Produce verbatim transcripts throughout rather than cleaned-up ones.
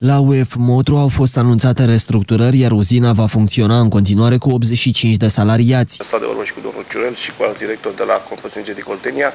La U E F Motru au fost anunțate restructurări, iar uzina va funcționa în continuare cu optzeci și cinci de salariați. Stau de vorbă și cu domnul Ciurel și cu alți directori de la Compania Energetică Oltenia.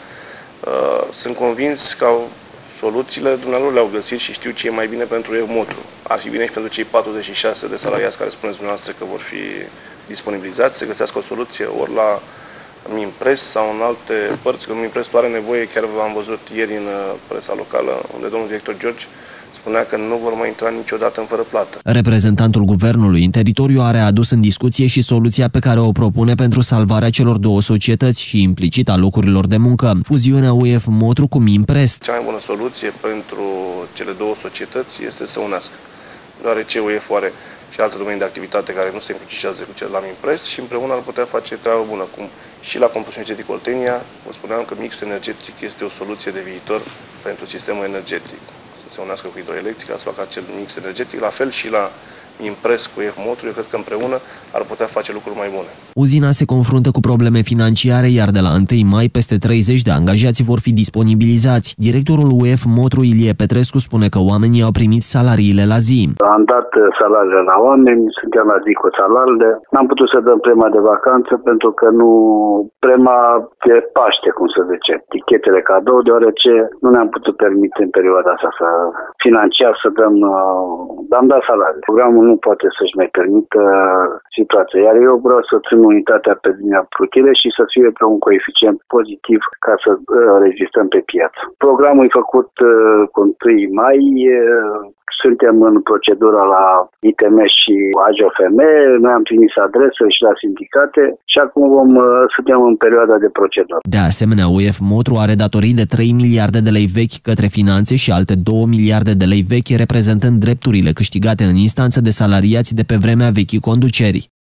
Sunt convins că au soluțiile dumnealor le-au găsit și știu ce e mai bine pentru U E F Motru. Ar fi bine și pentru cei patruzeci și șase de salariați care spuneți dumneavoastră că vor fi disponibilizați, să găsească o soluție ori la Minpres sau în alte părți, că Minpres are nevoie, chiar v-am văzut ieri în presa locală, unde domnul director George spunea că nu vor mai intra niciodată în fără plată. Reprezentantul guvernului în teritoriu a readus în discuție și soluția pe care o propune pentru salvarea celor două societăți și implicit a locurilor de muncă, fuziunea U E F Motru cu Minpres. Cea mai bună soluție pentru cele două societăți este să unească, deoarece U E F are și alte domenii de activitate care nu se încrucișează cu cel la Minpres și împreună ar putea face treabă bună, cum și la Compania Energetică Oltenia. Vă spuneam că mixul energetic este o soluție de viitor pentru sistemul energetic. Să se unească cu hidroelectrica, să facă acel mix energetic, la fel și la Minpres cu U E F Motru. Eu cred că împreună ar putea face lucruri mai bune. Uzina se confruntă cu probleme financiare, iar de la întâi mai peste treizeci de angajați vor fi disponibilizați. Directorul U E F Motru, Ilie Petrescu, spune că oamenii au primit salariile la zi. Am dat salariile la oameni, suntem la zi cu salariile. N-am putut să dăm prima de vacanță pentru că nu prima de Paște, cum se zice, tichetele cadou, deoarece nu ne-am putut permite în perioada asta să financiar să dăm, am dat salarii. Programul nu poate să-și mai permită situația, iar eu vreau să țin unitatea pe linia plutire și să fie pe un coeficient pozitiv ca să rezistăm pe piață. Programul e făcut cu întâi mai, suntem în procedura la I T M și A G O F M, noi am trimis adresă și la sindicate și acum vom, suntem în perioada de procedură. De asemenea, U E F Motru are datorii de trei miliarde de lei vechi către finanțe și alte două miliarde de lei vechi, reprezentând drepturile câștigate în instanță de salariați de pe vremea vechii conduceri.